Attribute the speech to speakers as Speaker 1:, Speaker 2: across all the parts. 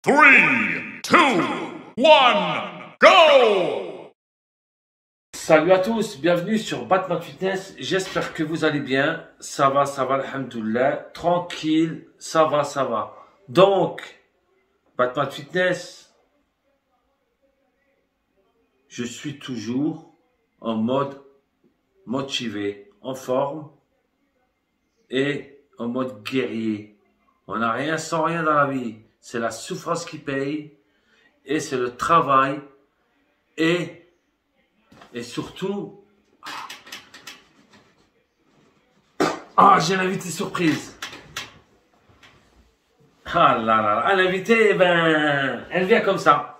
Speaker 1: 3, 2, 1, go!
Speaker 2: Salut à tous, bienvenue sur Batman Fitness, j'espère que vous allez bien, ça va, alhamdoulilah, tranquille, ça va. Donc, Batman Fitness, je suis toujours en mode motivé, en forme et en mode guerrier. On n'a rien sans rien dans la vie, c'est la souffrance qui paye et c'est le travail et surtout, j'ai l'invité surprise. Ah là là, l'invité, elle vient comme ça.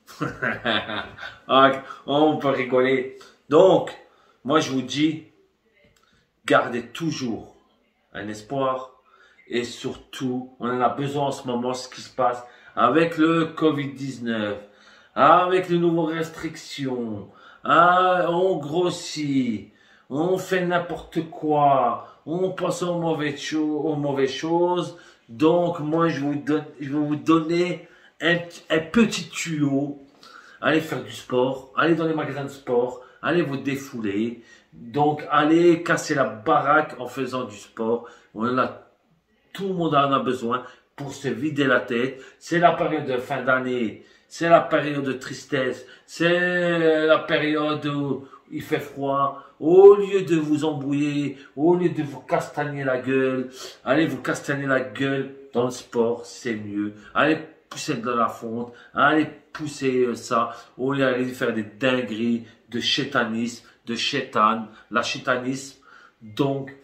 Speaker 2: On peut rigoler. Donc, moi je vous dis, gardez toujours un espoir et surtout, on en a besoin en ce moment, ce qui se passe avec le Covid-19, avec les nouvelles restrictions. On grossit, on fait n'importe quoi, on pense aux mauvaises choses. Donc, moi, je vais vous donner un petit tuyau. Allez faire du sport, allez dans les magasins de sport, allez vous défouler. Donc, allez casser la baraque en faisant du sport. Tout le monde en a besoin pour se vider la tête. C'est la période de fin d'année. C'est la période de tristesse. C'est la période où il fait froid. Au lieu de vous embrouiller, au lieu de vous castagner la gueule, allez vous castagner la gueule dans le sport, c'est mieux. Allez pousser de la fonte, allez pousser ça, au lieu d'aller faire des dingueries de chétanisme, de chétane, la chétanisme. Donc,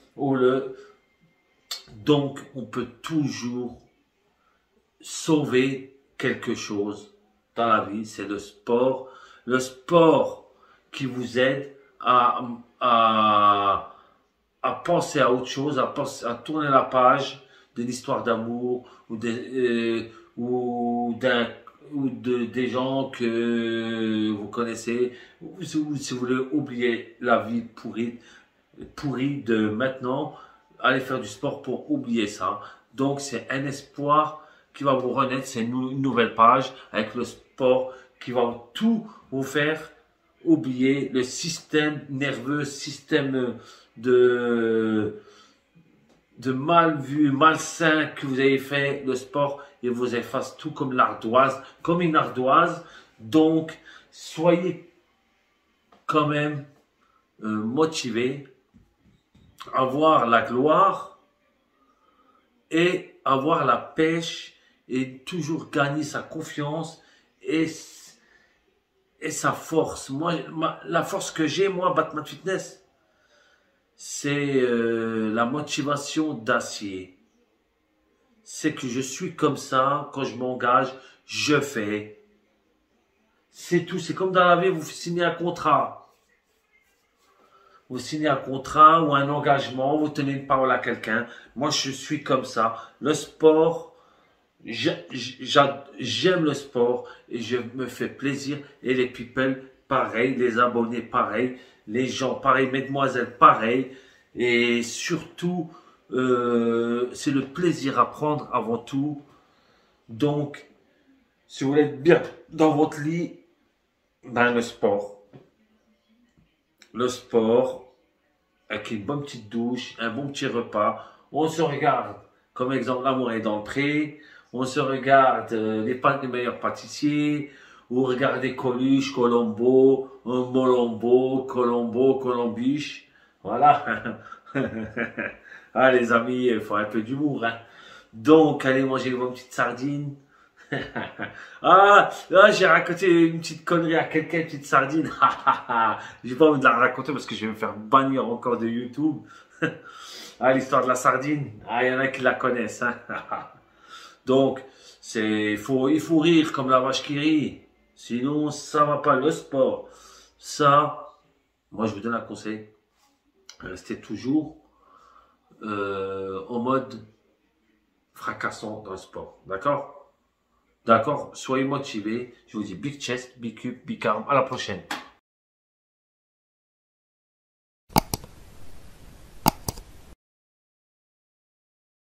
Speaker 2: on peut toujours sauver quelque chose dans la vie, c'est le sport. Le sport qui vous aide à penser à autre chose, à tourner la page de l'histoire d'amour ou des gens que vous connaissez, ou si vous voulez oublier la vie pourrie de maintenant, allez faire du sport pour oublier ça. Donc c'est un espoir qui va vous renaître, c'est une nouvelle page avec le sport qui va tout vous faire oublier le système nerveux, système de malsain que vous avez fait. Le sport, il vous efface tout comme l'ardoise, comme une ardoise. Donc soyez quand même motivés, avoir la gloire et avoir la pêche et toujours gagner sa confiance et sa force. Moi, la force que j'ai, moi, Batman Fitness, c'est la motivation d'acier. C'est que je suis comme ça, quand je m'engage, je fais. C'est tout, c'est comme dans la vie, vous signez un contrat. Vous signez un contrat ou un engagement, vous tenez une parole à quelqu'un. Moi, je suis comme ça. Le sport, j'aime le sport et je me fais plaisir. Et les people, pareil. Les abonnés, pareil. Les gens, pareil. Mesdemoiselles, pareil. Et surtout, c'est le plaisir à prendre avant tout. Donc, si vous voulez être bien dans votre lit, le sport. Le sport, avec une bonne petite douche, un bon petit repas. On se regarde, comme exemple, L'amour est dans le pré. On se regarde les meilleurs pâtissiers. Ou regardez Coluche, Colombo, Molombo, Colombo, Colombiche. Voilà. Les amis, il faut un peu d'humour. Donc, allez manger vos petites sardines. J'ai raconté une petite connerie à quelqu'un, une petite sardine. J'ai pas envie de la raconter parce que je vais me faire bannir encore de YouTube. L'histoire de la sardine. Il y en a qui la connaissent. Donc, il faut rire comme la vache qui rit. Sinon, ça va pas. Le sport, ça, moi je vous donne un conseil. Restez toujours en mode fracassant dans le sport. D'accord? D'accord, soyez motivés. Je vous dis big chest, big cube, big arm. À la prochaine.